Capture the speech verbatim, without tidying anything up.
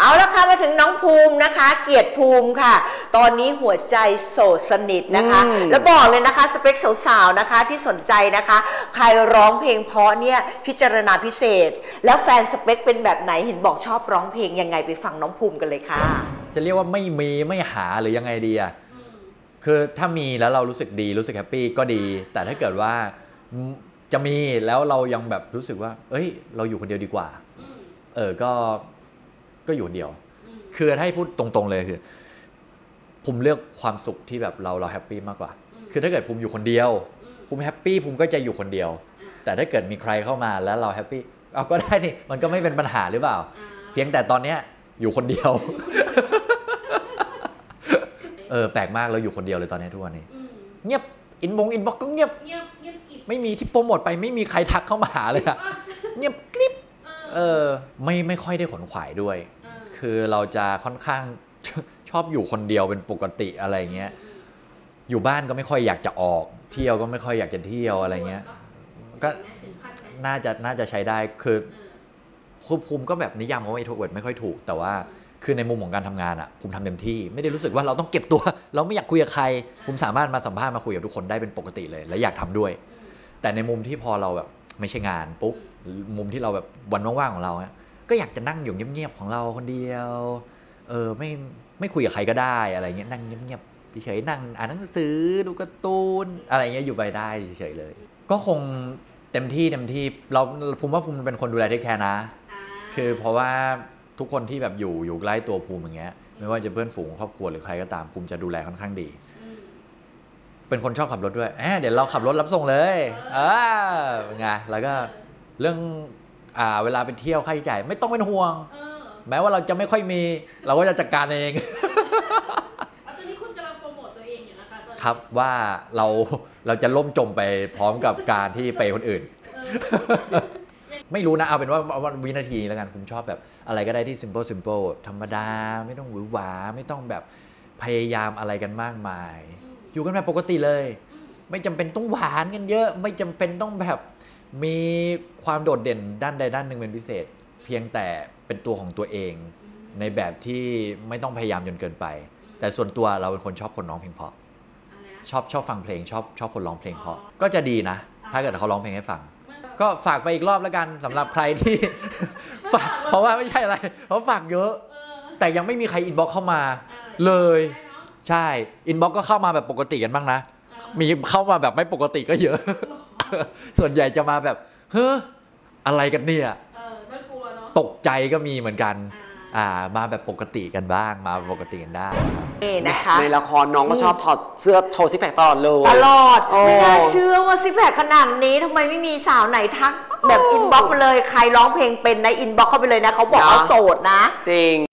เอาละค่ะมาถึงน้องภูมินะคะเกียรติภูมิค่ะตอนนี้หัวใจโสดสนิทนะคะแล้วบอกเลยนะคะสเปคสาวๆนะคะที่สนใจนะคะใครร้องเพลงเพราะเนี่ยพิจารณาพิเศษแล้วแฟนสเปคเป็นแบบไหนเห็นบอกชอบร้องเพลงยังไงไปฟังน้องภูมิกันเลยค่ะจะเรียกว่าไม่มีไม่หาหรือยังไงดีอะคือถ้ามีแล้วเรารู้สึกดีรู้สึกแฮปปี้ก็ดีแต่ถ้าเกิดว่าจะมีแล้วเรายังแบบรู้สึกว่าเอ้ยเราอยู่คนเดียวดีกว่าเออก็ก็อยู่คนเดียวคือถ้าให้พูดตรงๆเลยคือภูมิเลือกความสุขที่แบบเราเราแฮปปี้มากกว่าคือถ้าเกิดภูมิอยู่คนเดียวภูมิแฮปปี้ภูมิก็จะอยู่คนเดียวแต่ถ้าเกิดมีใครเข้ามาแล้วเราแฮปปี้เอาก็ได้นี่มันก็ไม่เป็นปัญหาหรือเปล่าเพียงแต่ตอนเนี้ยอยู่คนเดียวเออแปลกมากเราอยู่คนเดียวเลยตอนนี้ทุกวันนี้เงียบอินบงอินบ็อกก็เงียบไม่มีที่โปรโมทไปไม่มีใครทักเข้ามาหาเลยอะเงียบกริบเออไม่ไม่ค่อยได้ขนขวายด้วยคือเราจะค่อนข้างชอบอยู่คนเดียวเป็นปกติอะไรเงี้ยอยู่บ้านก็ไม่ค่อยอยากจะออกเที่ยวก็ไม่ค่อยอยากจะเที่ยวอะไรเงี้ยก็น่าจะน่าจะใช้ได้คือภูมิก็แบบนิยามว่าไอ้ทุกเวิร์ดไม่ค่อยถูกแต่ว่าคือในมุมของการทำงานอ่ะภูมิทำเต็มที่ไม่ได้รู้สึกว่าเราต้องเก็บตัวเราไม่อยากคุยกับใครภูมิสามารถมาสัมภาษณ์มาคุยกับทุกคนได้เป็นปกติเลยและอยากทำด้วยแต่ในมุมที่พอเราแบบไม่ใช่งานปุ๊บมุมที่เราแบบวันว่างๆของเราเนี่ยก็อยากจะนั่งอยู่เงียบๆของเราคนเดียวเออไม่ไม่คุยกับใครก็ได้อะไรเงี้ยนั่งเงียบๆเฉยๆนั่งอ่านหนังสือดูการ์ตูนอะไรเงี้ยอยู่ไปได้เฉยๆเลยก็คงเต็มที่เต็มที่เราภูมิว่าภูมิเป็นคนดูแลเทคแคร์นะคือเพราะว่าทุกคนที่แบบอยู่อยู่ใกล้ตัวภูมิอย่างเงี้ยไม่ว่าจะเพื่อนฝูงครอบครัวหรือใครก็ตามภูมิจะดูแลค่อนข้างดีเป็นคนชอบขับรถด้วยเดี๋ยวเราขับรถรับส่งเลยเออไงแล้วก็เรื่องอ่าเวลาไปเที่ยวค่าใช้จ่ายไม่ต้องเป็นห่วงแม้ว่าเราจะไม่ค่อยมีเราก็จะจัดการเองตอนนี้คุณกำลังโปรโมทตัวเองอยู่นะคะครับว่าเราเราจะล่มจมไปพร้อมกับการที่ไปคนอื่นไม่รู้นะเอาเป็นว่าวินาทีแล้วกันผมชอบแบบอะไรก็ได้ที่ simple simple ธรรมดาไม่ต้องหวือหวาไม่ต้องแบบพยายามอะไรกันมากมายอยู่กันแบบปกติเลยไม่จำเป็นต้องหวานกันเยอะไม่จำเป็นต้องแบบมีความโดดเด่นด้านใดด้านหนึ่งเป็นพิเศษเพียงแต่เป็นตัวของตัวเองในแบบที่ไม่ต้องพยายามจนเกินไปแต่ส่วนตัวเราเป็นคนชอบคนร้องเพลงเพราะชอบชอบฟังเพลงชอบชอบคนร้องเพลงเพราะก็จะดีนะถ้าเกิดเขาร้องเพลงให้ฟังก็ฝากไปอีกรอบแล้วกันสำหรับใครที่เพราะว่าไม่ใช่อะไรเขาฝากเยอะแต่ยังไม่มีใครอินบ็อกเข้ามาเลยใช่อินบ็อกก็เข้ามาแบบปกติกันบ้างนะมีเข้ามาแบบไม่ปกติก็เยอะส่วนใหญ่จะมาแบบเฮ้ออะไรกันเนี่ยตกใจก็มีเหมือนกันอ่ามาแบบปกติกันบ้างมาปกติกันได้นี่นะคะในละครน้องก็ชอบถอดเสื้อโชว์ซิกแพคตลอดเลยตลอดไม่น่าเชื่อว่าซิกแพคขนาดนี้ทำไมไม่มีสาวไหนทักแบบอินบ็อกซ์มาเลยใครร้องเพลงเป็นในอินบ็อกซ์เข้าไปเลยนะเขาบอกว่าโสดนะจริง